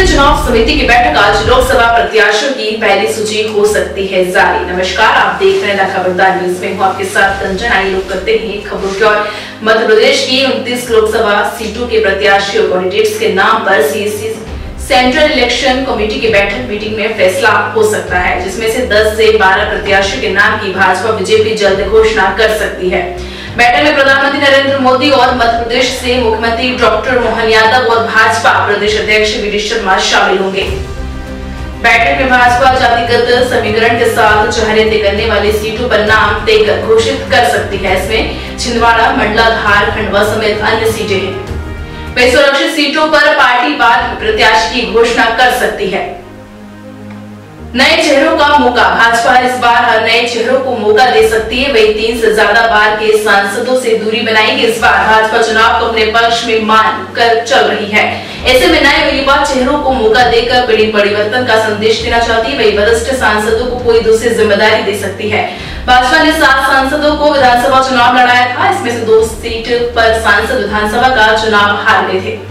चुनाव समिति की बैठक आज लोकसभा प्रत्याशियों की पहली सूची हो सकती है जारी। नमस्कार, आप देख रहे हैं खबरदार न्यूज में हूं आपके साथ कंचन। आइए लोग करते हैं खबरों की ओर। मध्य प्रदेश की 29 लोकसभा सीटों के प्रत्याशियों कैंडिडेट्स के नाम पर सीएसी सेंट्रल इलेक्शन कमेटी की बैठक मीटिंग में फैसला हो सकता है, जिसमें से 10 से 12 प्रत्याशियों के नाम की भाजपा बीजेपी जल्द घोषणा कर सकती है। बैठक में प्रधानमंत्री नरेंद्र मोदी और मध्य प्रदेश से मुख्यमंत्री डॉक्टर मोहन यादव और भाजपा प्रदेश अध्यक्ष वी डी शर्मा शामिल होंगे। बैठक में भाजपा जातिगत समीकरण के साथ चेहरे तय करने वाली सीटों पर नाम तय घोषित कर सकती है। इसमें छिंदवाड़ा, मंडला, धार, खंडवा समेत अन्य सीटें हैं। वही सुरक्षित सीटों पर पार्टी बाद प्रत्याशी की घोषणा कर सकती है। नए चेहरों का मौका, भाजपा इस बार हर नए चेहरों को मौका दे सकती है। वही 3 से ज्यादा बार के सांसदों से दूरी बनाएगी। इस बार भाजपा चुनाव को अपने पक्ष में मान कर चल रही है। ऐसे में नए व युवा चेहरों को मौका देकर बड़ी परिवर्तन का संदेश देना चाहती है। वही वरिष्ठ सांसदों को कोई दूसरी जिम्मेदारी दे सकती है। भाजपा ने 7 सांसदों को विधानसभा चुनाव लड़ाया था। इसमें से 2 सीट पर सांसद विधानसभा का चुनाव हार गए थे।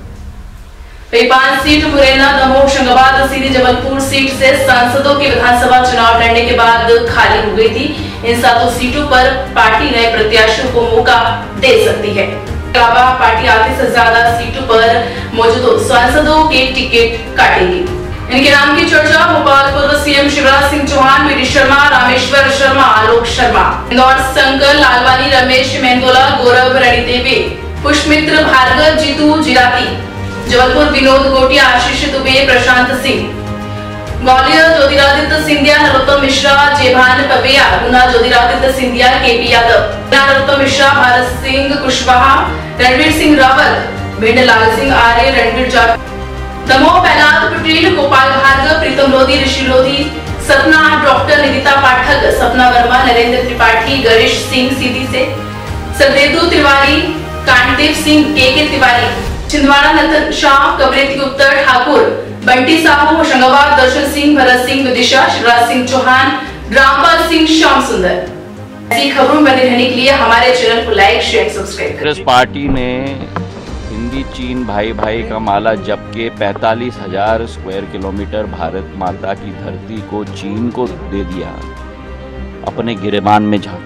5 सीट मुरैना, दमोह, होशंगाबाद, सीधी जबलपुर सीट से सांसदों के विधानसभा चुनाव लड़ने के बाद खाली हो गई थी। इन 7 सीटों पर पार्टी नए प्रत्याशियों को मौका दे सकती है। अलावा पार्टी आधे से ज्यादा सीटों पर मौजूद सांसदों के टिकट काटेगी। इनके नाम की चर्चा भोपाल पूर्व CM Shivraj Singh Chouhan, V D Sharma, Rameshwar Sharma, Alok Sharma, Indore Shankar Lalwani, Ramesh Mendola, Gaurav Randive, Pushyamitra Bhargava, Jitu Jirati, Jabalpur Vinod Gotia, Ashish Dubey, Prashant Singh, Gwalior Jyotiraditya Scindia, Narottam Mishra, Jaibhan Pawaiya, Guna Jyotiraditya Scindia, K P Yadav, Narottam Mishra, Bharat Singh Kushwaha, Ranvir Singh Rawat, Bhind Lal Singh Arya, Ranvir Jat, Damoh Prahlad Patel, Gopal Bhargava, Pritam Lodhi, Rishi Lodhi, Sapna, doctor Nikita पाठक, सपना वर्मा, नरेंद्र त्रिपाठी, गणेश सिंह सीधी से, सदेतु तिवारी, कांतिव सिंह, के तिवारी, छिंदवाड़ा नंदन शाह, कवरेती उत्तर ठाकुर, बंटी साहू, होशंगाबाद दर्शन सिंह, भरत सिंह विदिशा, शिवराज सिंह चौहान, रामपाल सिंह, श्याम सुंदर। ऐसी खबरों में रहने के लिए हमारे चैनल को लाइक, शेयर, सब्सक्राइब करें। कांग्रेस पार्टी ने हिंदी चीन भाई भाई का माला जप के 45,000 स्क्वायर किलोमीटर भारत माता की धरती को चीन को दे दिया। अपने गिरेबान में झांक